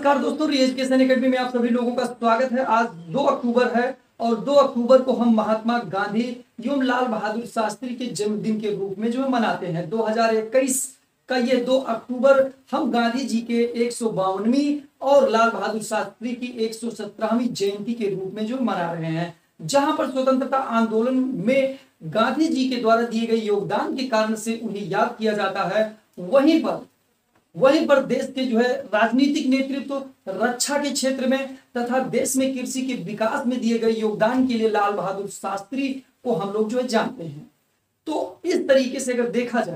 नमस्कार दोस्तों, री-एजुकेशन एकेडमी में आप सभी लोगों का स्वागत है। आज 2 अक्टूबर है और 2 अक्टूबर को हम महात्मा गांधी एवं लाल बहादुर शास्त्री के जन्मदिन के रूप में जो है मनाते हैं। 2021 का ये 2 अक्टूबर हम गांधी जी के 152वीं और लाल बहादुर शास्त्री की 117वीं जयंती के रूप में जो मना रहे हैं। जहां पर स्वतंत्रता आंदोलन में गांधी जी के द्वारा दिए गए योगदान के कारण से उन्हें याद किया जाता है, वहीं पर देश के जो है राजनीतिक नेतृत्व, रक्षा के क्षेत्र में तथा देश में कृषि के विकास में दिए गए योगदान के लिए लाल बहादुर शास्त्री को हम लोग जो है जानते हैं। तो इस तरीके से अगर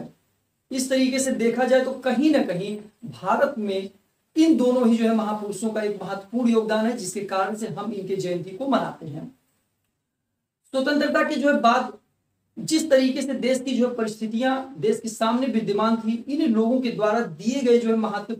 देखा जाए तो कहीं ना कहीं भारत में इन दोनों ही जो है महापुरुषों का एक महत्वपूर्ण योगदान है, जिसके कारण से हम इनके जयंती को मनाते हैं। स्वतंत्रता के जो है बाद जिस तरीके से देश की जो परिस्थितियां देश के सामने विद्यमान थी, इन लोगों के द्वारा दिए गए जो है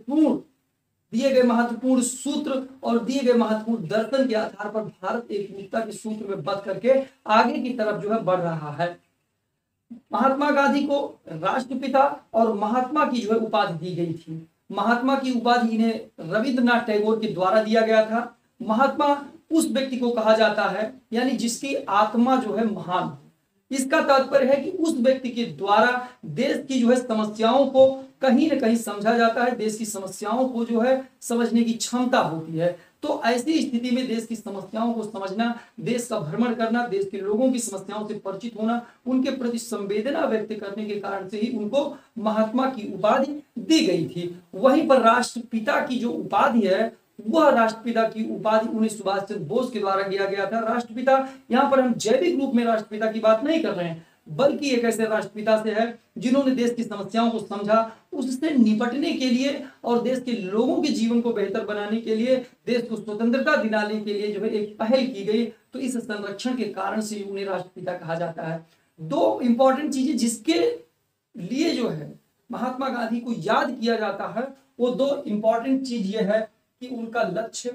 महत्वपूर्ण सूत्र और दिए गए महत्वपूर्ण दर्शन के आधार पर भारत एकजुटता के सूत्र में बंध करके आगे की तरफ जो है बढ़ रहा है। महात्मा गांधी को राष्ट्रपिता और महात्मा की जो है उपाधि दी गई थी। महात्मा की उपाधि इन्हें रविंद्रनाथ टैगोर के द्वारा दिया गया था। महात्मा उस व्यक्ति को कहा जाता है यानी जिसकी आत्मा जो है महान। इसका तात्पर्य है कि उस व्यक्ति के द्वारा देश की जो है समस्याओं को कहीं न कहीं समझा जाता है, देश की समस्याओं को जो है समझने की क्षमता होती है। तो ऐसी स्थिति में देश की समस्याओं को समझना, देश का भ्रमण करना, देश के लोगों की समस्याओं से परिचित होना, उनके प्रति संवेदना व्यक्त करने के कारण से ही उनको महात्मा की उपाधि दी गई थी। वहीं पर राष्ट्रपिता की जो उपाधि है, वह राष्ट्रपिता की उपाधि उन्हें सुभाष चंद्र बोस के द्वारा दिया गया था। राष्ट्रपिता यहाँ पर हम जैविक रूप में राष्ट्रपिता की बात नहीं कर रहे हैं, बल्कि एक ऐसे राष्ट्रपिता से है जिन्होंने देश की समस्याओं को समझा, उससे निपटने के लिए और देश के लोगों के जीवन को बेहतर बनाने के लिए, देश को स्वतंत्रता दिलाने के लिए जो है एक पहल की गई। तो इस संरक्षण के कारण से उन्हें राष्ट्रपिता कहा जाता है। 2 इंपॉर्टेंट चीजें जिसके लिए जो है महात्मा गांधी को याद किया जाता है, वो 2 इंपॉर्टेंट चीज ये है कि उनका लक्ष्य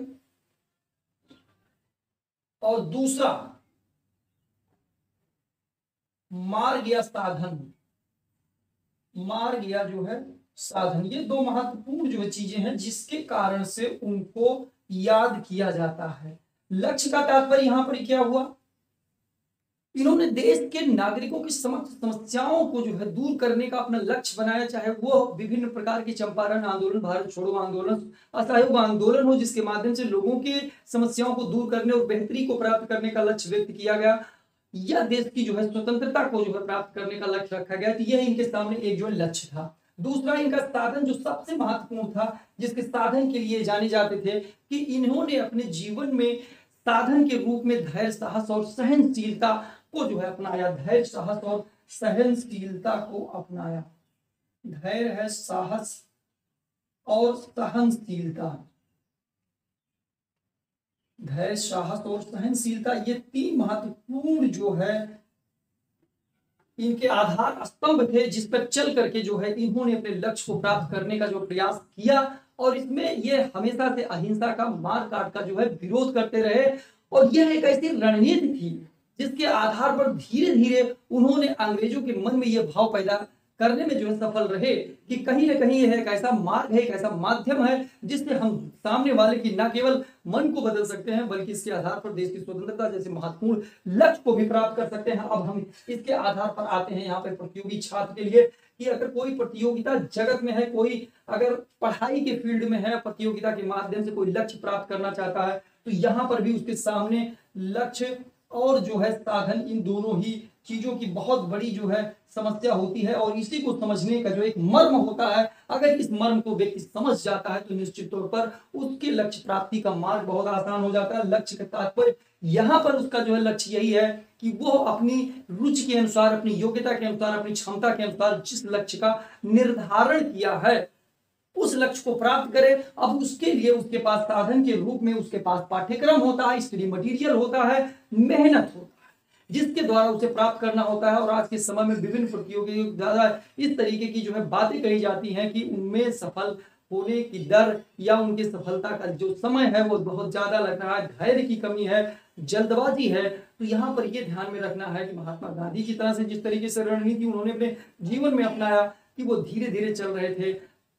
और दूसरा मार्ग या जो है साधन। ये 2 महत्वपूर्ण जो है चीजें हैं जिसके कारण से उनको याद किया जाता है। लक्ष्य का तात्पर्य यहां पर क्या हुआ, इन्होंने देश के नागरिकों की समस्याओं को जो है दूर करने का अपना लक्ष्य बनाया, चाहे वो विभिन्न प्रकार के चंपारण आंदोलन, भारत छोड़ो आंदोलन, असहयोग आंदोलन हो, जिसके माध्यम से लोगों की समस्याओं को दूर करने और बेहतरी को प्राप्त करने का लक्ष्य व्यक्त किया गया, या देश की जो है स्वतंत्रता को जो है प्राप्त करने का लक्ष्य रखा गया। तो यह इनके सामने एक जो है लक्ष्य था। दूसरा इनका साधन जो सबसे महत्वपूर्ण था, जिसके साधन के लिए जाने जाते थे, कि इन्होंने अपने जीवन में साधन के रूप में धैर्य, साहस और सहनशीलता को जो है अपनाया। धैर्य, साहस और सहनशीलता को अपनाया। धैर्य है, साहस और सहनशीलता। धैर्य, साहस और सहनशीलता, ये 3 महत्वपूर्ण जो है इनके आधार स्तंभ थे, जिस पर चल करके जो है इन्होंने अपने लक्ष्य को प्राप्त करने का जो प्रयास किया। और इसमें ये हमेशा से अहिंसा का, मार काट का जो है विरोध करते रहे। और यह एक ऐसी रणनीति थी जिसके आधार पर धीरे धीरे उन्होंने अंग्रेजों के मन में यह भाव पैदा करने में जो है सफल रहे कि कहीं ना कहीं यह एक ऐसा मार्ग है, एक ऐसा माध्यम है जिससे हम सामने वाले की न केवल मन को बदल सकते हैं, बल्कि इसके आधार पर देश की स्वतंत्रता जैसे महत्वपूर्ण लक्ष्य को भी प्राप्त कर सकते हैं। अब हम इसके आधार पर आते हैं यहाँ पर प्रतियोगी छात्र के लिए, कि अगर कोई प्रतियोगिता जगत में है, कोई अगर पढ़ाई के फील्ड में है, प्रतियोगिता के माध्यम से कोई लक्ष्य प्राप्त करना चाहता है, तो यहाँ पर भी उसके सामने लक्ष्य और जो है साधन, इन दोनों ही चीजों की बहुत बड़ी जो है समस्या होती है। और इसी को समझने का जो एक मर्म होता है, अगर इस मर्म को व्यक्ति समझ जाता है तो निश्चित तौर पर उसके लक्ष्य प्राप्ति का मार्ग बहुत आसान हो जाता है। लक्ष्य का तात्पर्य यहाँ पर उसका जो है लक्ष्य यही है कि वो अपनी रुचि के अनुसार, अपनी योग्यता के अनुसार, अपनी क्षमता के अनुसार जिस लक्ष्य का निर्धारण किया है उस लक्ष्य को प्राप्त करे। अब उसके लिए उसके पास साधन के रूप में उसके पास पाठ्यक्रम होता है, स्टडी मटेरियल होता है, मेहनत होता है, जिसके द्वारा उसे प्राप्त करना होता है। और आज के समय में विभिन्न प्रतियोगिता इस तरीके की जो है बातें कही जाती हैं कि उनमें सफल होने की दर या उनकी सफलता का जो समय है वो बहुत ज्यादा लग रहा है, धैर्य की कमी है, जल्दबाजी है। तो यहाँ पर ये ध्यान में रखना है कि महात्मा गांधी की तरह से जिस तरीके से रणनीति उन्होंने अपने जीवन में अपनाया कि वो धीरे धीरे चल रहे थे,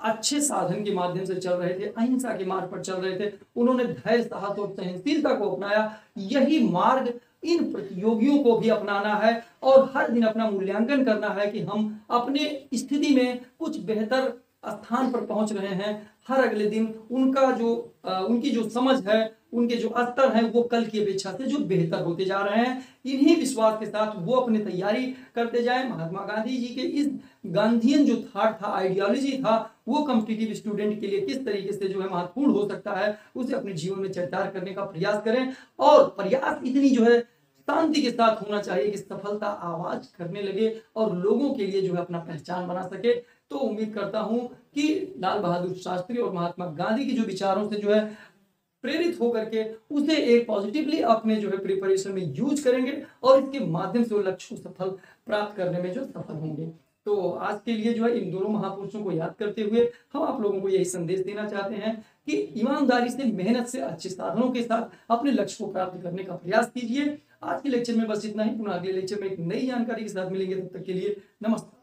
अच्छे साधन के माध्यम से चल रहे थे, अहिंसा के मार्ग पर चल रहे थे, उन्होंने धैर्य, साहस और सहनशीलता को अपनाया। यही मार्ग इन प्रतियोगियों को भी अपनाना है और हर दिन अपना मूल्यांकन करना है कि हम अपने स्थिति में कुछ बेहतर स्थान पर पहुंच रहे हैं। हर अगले दिन उनका जो उनकी जो समझ है, उनके जो स्तर है, वो कल की अपेक्षा से जो बेहतर होते जा रहे हैं। इन्हीं विश्वास के साथ वो अपनी तैयारी करते जाएं। महात्मा गांधी जी के इस गांधीयन जो थॉट था, आइडियोलॉजी था, वो कॉम्पिटिटिव स्टूडेंट के लिए किस तरीके से जो है महत्वपूर्ण हो सकता है, उसे अपने जीवन में चरितार्थ करने का प्रयास करें। और प्रयास इतनी जो है शांति के साथ होना चाहिए कि सफलता आवाज करने लगे और लोगों के लिए जो है अपना पहचान बना सके। तो उम्मीद करता हूं कि लाल बहादुर शास्त्री और महात्मा गांधी की जो विचारों से जो है प्रेरित होकर के उसे एक पॉजिटिवली अपने जो है प्रिपरेशन में यूज करेंगे और इसके माध्यम से वो लक्ष्य को सफल प्राप्त करने में जो सफल होंगे। तो आज के लिए जो है इन दोनों महापुरुषों को याद करते हुए हम आप लोगों को यही संदेश देना चाहते हैं कि ईमानदारी से, मेहनत से, अच्छे साधनों के साथ अपने लक्ष्य को प्राप्त करने का प्रयास कीजिए। आज के लेक्चर में बस इतना ही। पुनः अगले लेक्चर में एक नई जानकारी के साथ मिलेंगे। तब तक के लिए नमस्कार।